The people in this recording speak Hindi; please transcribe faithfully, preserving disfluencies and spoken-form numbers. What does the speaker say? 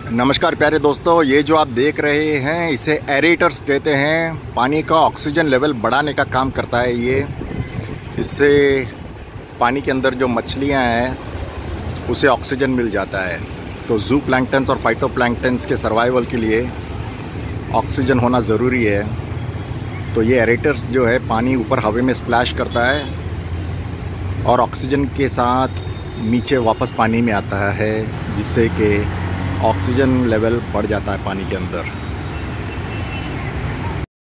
नमस्कार प्यारे दोस्तों, ये जो आप देख रहे हैं इसे एरेटर्स कहते हैं। पानी का ऑक्सीजन लेवल बढ़ाने का काम करता है ये। इससे पानी के अंदर जो मछलियां हैं उसे ऑक्सीजन मिल जाता है। तो जू प्लैंक्टन्स और फाइटो प्लैंक्टन्स के सर्वाइवल के लिए ऑक्सीजन होना ज़रूरी है। तो ये एरेटर्स जो है पानी ऊपर हवा में स्प्लैश करता है और ऑक्सीजन के साथ नीचे वापस पानी में आता है, जिससे कि ऑक्सीजन लेवल बढ़ जाता है पानी के अंदर।